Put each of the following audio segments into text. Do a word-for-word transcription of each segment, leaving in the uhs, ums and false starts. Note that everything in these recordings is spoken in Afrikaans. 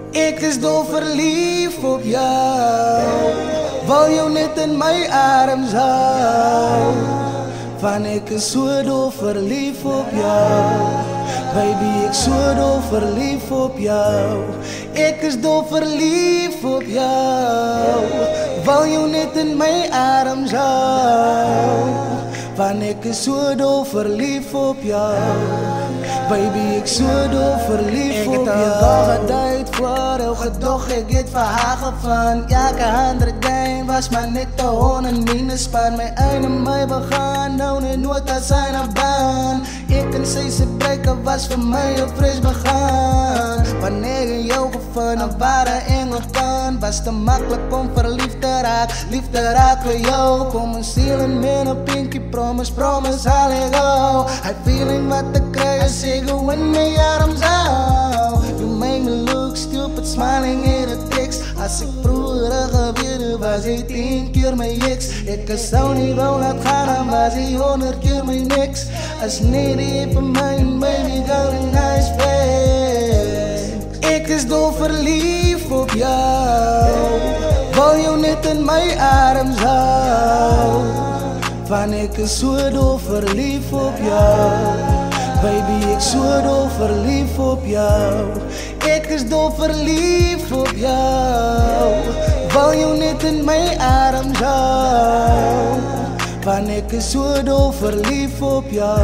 Ik is dol verliefd op jou. Wil jou net in my arms hou. Van ek is so dol verliefd op jou. Baby, ek so dol verliefd op jou. Ek is dol verliefd op jou. Wil jou net in my arms hou. Van ek is so dol verliefd op jou. Baby, ek so dol verliefd op jou. Ek het al geduid voor jou gedog. Ek het vir haar gevang. Elke ander game was maar net te honderd minus span. My einde my begaan. Nou net nooit as sy na baan. Ek en sy se breken was vir my een fris begaan. Wanneer in jou geval een ware engel kan. Was te makkelijk om verliefd te raak. Liefde raak vir jou. Kom een ziel en min een pinky promise. Promise I'll let go. Hy feeling wat te kry is ek go in my arms hou. You make me look stupid smiling in a text. As ek vroeger gebeurde was hy tien keer my ex. Ek sou nie wou laat gaan dan was hy honderd keer my niks. As nie die vir my baby girl in nice face. Ek is dol verliefd op jou. Wil jou net in my arms hou. Van ek is so dol verliefd op jou. Baby, ek so dol verliefd op jou. Ek is dol verliefd op jou. Wil jou net in my arms hou. Van ek is so dol verliefd op jou.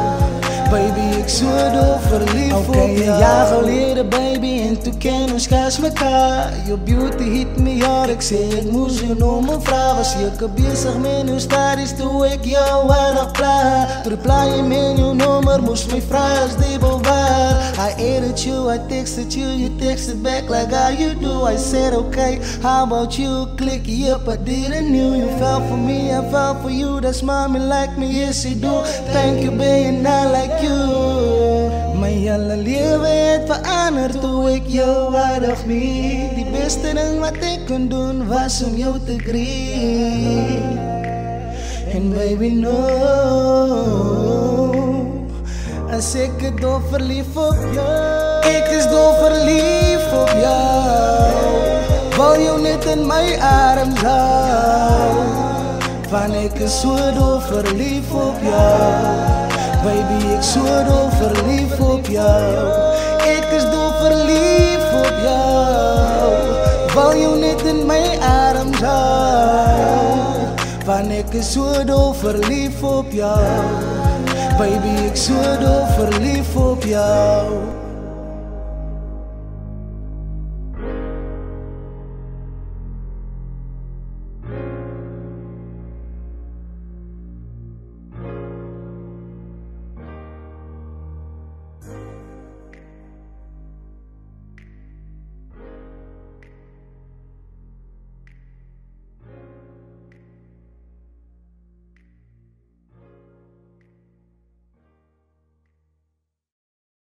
Baby, ek so dol verliefd op jou. Okay, een jaar gelede baby en toe ken ons kans mekaar. Your beauty hit me hard, ek sê ek moes jou nummer vraag. Was jy bezig met jou studies toe ek jou weinig pla. Toe reply jy met jou nummer, moes my vraag as die bewaar. I added you, I texted you, you texted back like how you do. I said okay, how about you? Click yep, I didn't know you fell for me, I fell for you. That's mommy like me, yes you do. Thank you baby, not like you. My hele lewe het verander toe ek jou waardig meet. Die beste ding wat ek kon doen was om jou te greet. En baby no, as ek het dol verliefd op jou. Ek is dol verliefd op jou. Wil jou net in my arms hou. Van ek is so dol verliefd op jou. Baby, ek so dol verliefd op jou. Ek is dol verliefd op jou. Wil jou net in my arms hou. Want ek is so dol verliefd op jou. Baby, ek so dol verliefd op jou.